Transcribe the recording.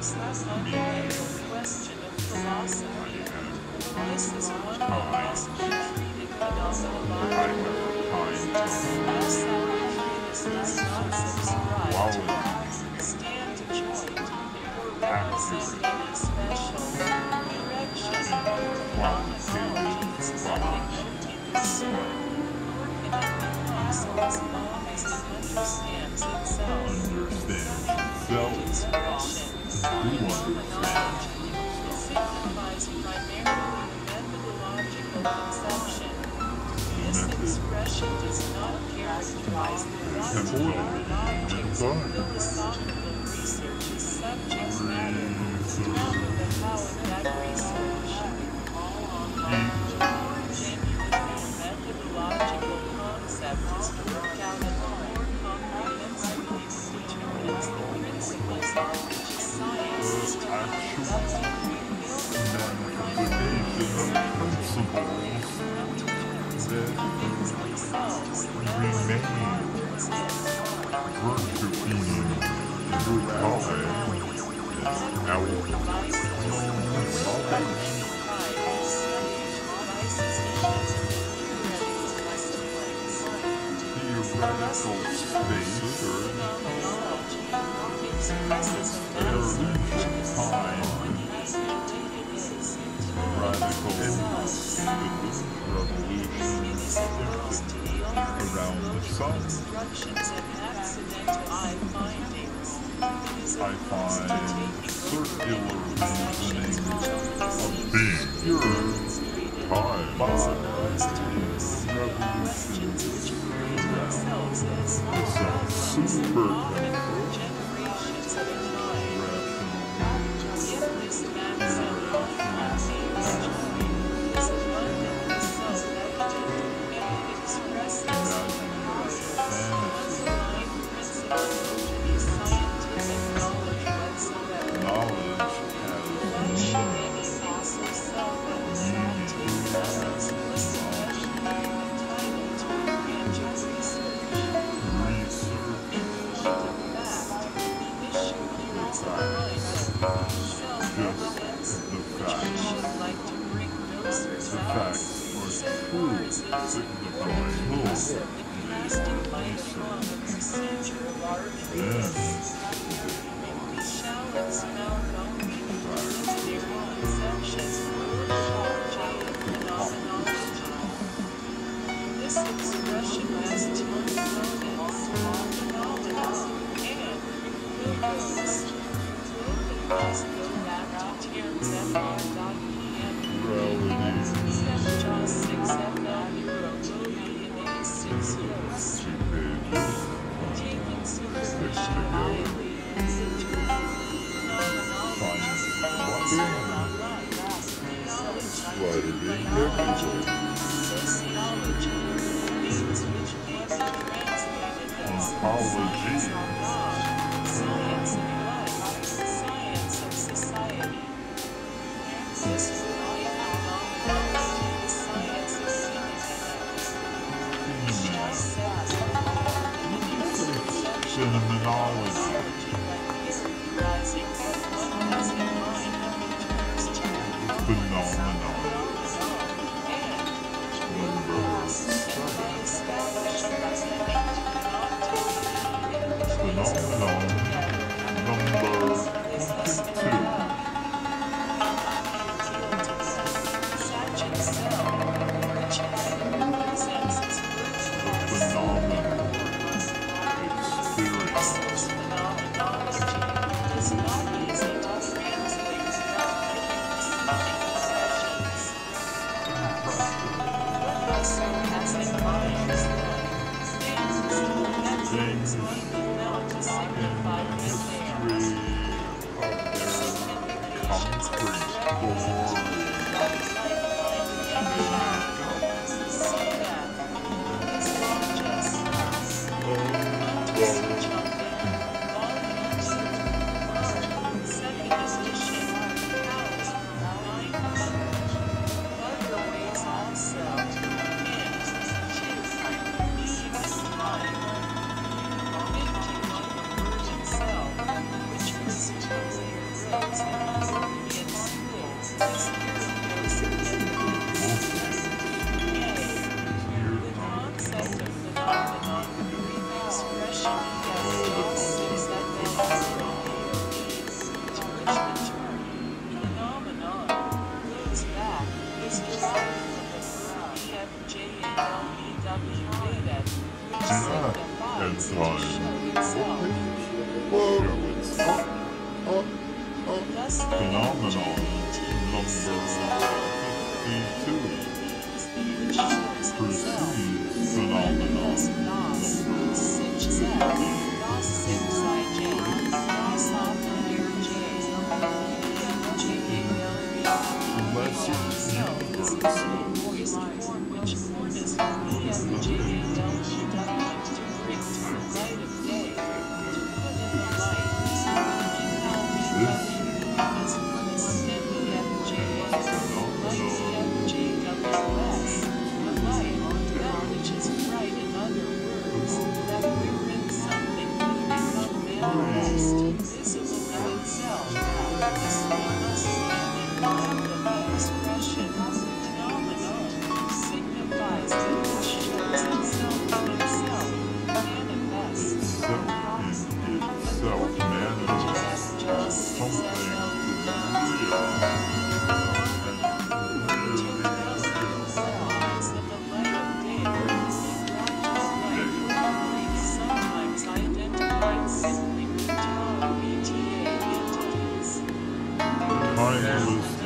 fundamental question of philosophy. This is one of the best treated phenomena as simultaneously not subscribed to standpoint or represent any special direction or methodologies of any sort, nor can it be possible as long as it understands itself. Expression, phenomenology, signifies primarily methodological conception. This expression does not characterize the quantity of objects of philosophical research as subject matter, rather the how of that research. More genuinely, a methodological concept is worked out in a more comprehensive way that determines the principles on which a science is to be conducted. Instructions and accidental findings. It is I find circular reasoning of being pure time by revolutions around super generations at a time. Yet this maxim of joy is abundantly self-evident, and it expresses underlying principle to be scientific knowledge whatsoever. Why should anything so self-abstracting as explicit measurement be entitled to a branch of research? In point of fact, the issue here is a kind of self-evidence, which we should like to bring closer to us, so far as it is imperative in casting light upon the procedure of our treatise. We shall expound only the preliminary conceptions of orthodoxy and phenomenology. This expression has two components, phenomena and logos. Both of these go back to terms FR.PM, 7J6FL, in 86 notes. Taking superstition widely, sociology, things which may be translated as science of life, science of society. This phenomenology is science of phenomenology. Characterizing what one has in mind in terms to phenomenon, which was 2 layers. time. Well, Phenomenon number 52 precedes phenomenon timeless